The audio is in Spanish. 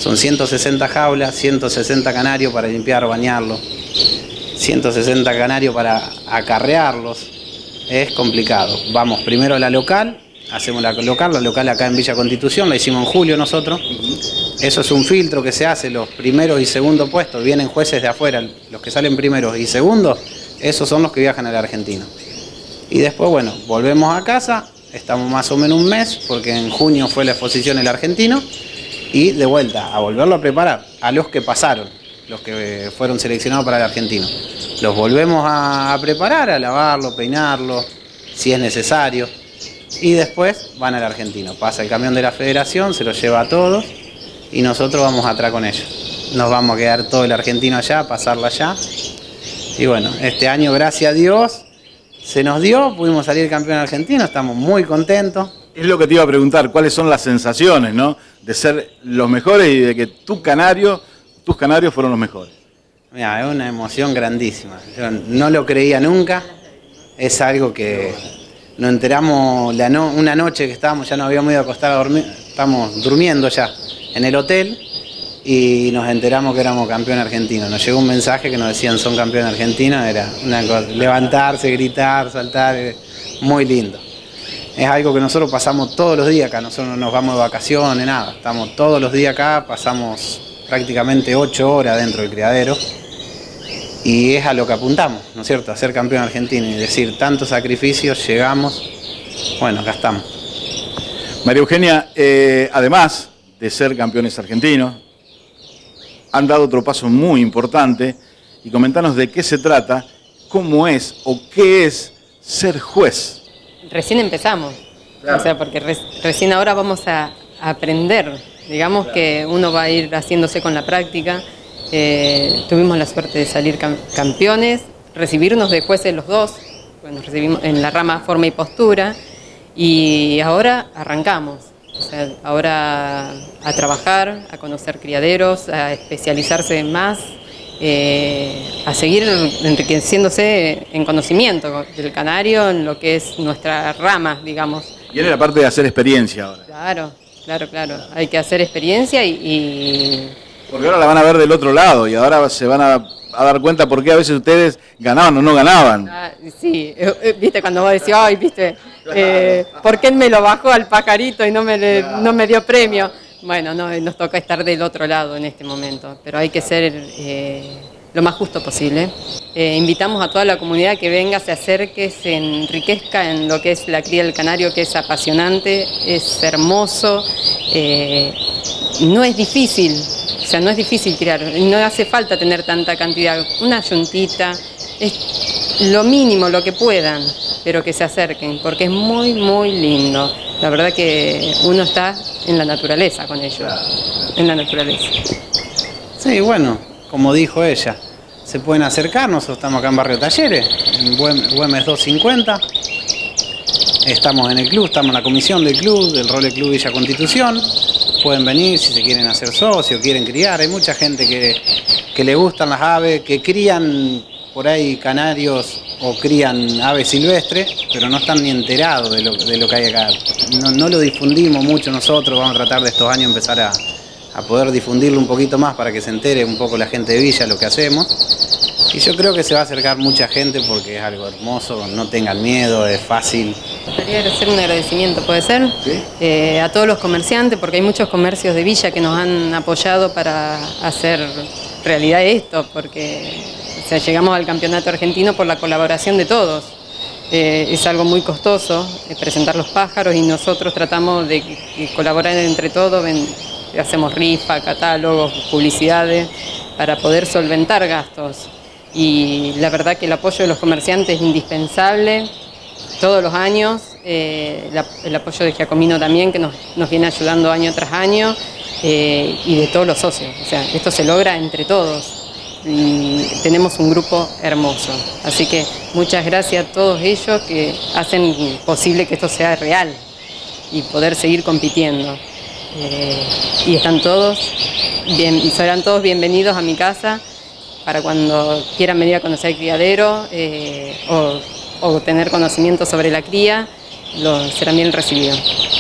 Son 160 jaulas, 160 canarios para limpiar, bañarlos, 160 canarios para acarrearlos. Es complicado. Vamos primero a la local, hacemos la local acá en Villa Constitución, la hicimos en julio nosotros. Eso es un filtro que se hace, los primeros y segundos puestos, vienen jueces de afuera, los que salen primeros y segundos, esos son los que viajan al argentino. Y después, bueno, volvemos a casa, estamos más o menos un mes, porque en junio fue la exposición el argentino, y de vuelta a volverlo a preparar a los que pasaron, los que fueron seleccionados para el argentino. Los volvemos a preparar, a lavarlo, peinarlo, si es necesario, y después van al argentino. Pasa el camión de la federación, se los lleva a todos, y nosotros vamos atrás con ellos. Nos vamos a quedar todo el argentino allá, pasarla allá. Y bueno, este año, gracias a Dios, se nos dio, pudimos salir campeón argentino, estamos muy contentos. Es lo que te iba a preguntar, ¿cuáles son las sensaciones, ¿no?, de ser los mejores y de que tus canarios fueron los mejores? Mira, es una emoción grandísima. Yo no lo creía nunca. Es algo que nos enteramos una noche que estábamos, ya nos habíamos ido a acostar a dormir, estábamos durmiendo ya en el hotel y nos enteramos que éramos campeón argentino. Nos llegó un mensaje que nos decían son campeón argentino, era una cosa, levantarse, gritar, saltar, muy lindo. Es algo que nosotros pasamos todos los días acá, nosotros no nos vamos de vacaciones, nada, estamos todos los días acá, pasamos prácticamente 8 horas dentro del criadero y es a lo que apuntamos, ¿no es cierto?, a ser campeón argentino y decir, tantos sacrificios, llegamos, bueno, acá estamos. María Eugenia, además de ser campeones argentinos, han dado otro paso muy importante y comentanos de qué se trata, cómo es o qué es ser juez. Recién empezamos, claro. O sea, porque recién ahora vamos a aprender, digamos, claro, que uno va a ir haciéndose con la práctica. Tuvimos la suerte de salir campeones, recibirnos de jueces los dos, bueno, recibimos en la rama forma y postura, y ahora arrancamos. O sea, ahora a trabajar, a conocer criaderos, a especializarse más, a seguir enriqueciéndose en conocimiento del canario, en lo que es nuestra rama, digamos. Viene la parte de hacer experiencia ahora. Claro. Hay que hacer experiencia y... Porque ahora la van a ver del otro lado y ahora se van a dar cuenta por qué a veces ustedes ganaban o no ganaban. Sí, viste, cuando vos decís, ay, viste, ¿por qué me lo bajó al pajarito y no me dio premio? Bueno, no, nos toca estar del otro lado en este momento, pero hay que ser lo más justo posible. Invitamos a toda la comunidad que venga, se acerque, se enriquezca en lo que es la cría del canario, que es apasionante, es hermoso, no es difícil. O sea, no es difícil criar, no hace falta tener tanta cantidad, una yuntita, es lo mínimo, lo que puedan, pero que se acerquen, porque es muy, muy lindo. La verdad que uno está en la naturaleza con ellos, en la naturaleza. Sí, bueno, como dijo ella, se pueden acercar, nosotros estamos acá en Barrio Talleres, en Güemes 250, estamos en el club, estamos en la comisión del club, del Role Club Villa Constitución. Pueden venir si se quieren hacer socios, quieren criar. Hay mucha gente que le gustan las aves, que crían por ahí canarios o crían aves silvestres, pero no están ni enterados de lo que hay acá. No lo difundimos mucho nosotros, vamos a tratar de estos años empezar a poder difundirlo un poquito más para que se entere un poco la gente de Villa lo que hacemos. Y yo creo que se va a acercar mucha gente porque es algo hermoso, no tengan miedo, es fácil. Me gustaría hacer un agradecimiento, ¿puede ser? ¿Sí? A todos los comerciantes, porque hay muchos comercios de Villa que nos han apoyado para hacer realidad esto, porque o sea, llegamos al campeonato argentino por la colaboración de todos. Es algo muy costoso presentar los pájaros y nosotros tratamos de colaborar entre todos, hacemos rifa, catálogos, publicidades, para poder solventar gastos. Y la verdad que el apoyo de los comerciantes es indispensable todos los años, el apoyo de Giacomino también, que nos viene ayudando año tras año, y de todos los socios. O sea, esto se logra entre todos y tenemos un grupo hermoso. Así que muchas gracias a todos ellos que hacen posible que esto sea real y poder seguir compitiendo. Y serán todos bienvenidos a mi casa para cuando quieran venir a conocer el criadero o tener conocimiento sobre la cría, serán bien recibidos.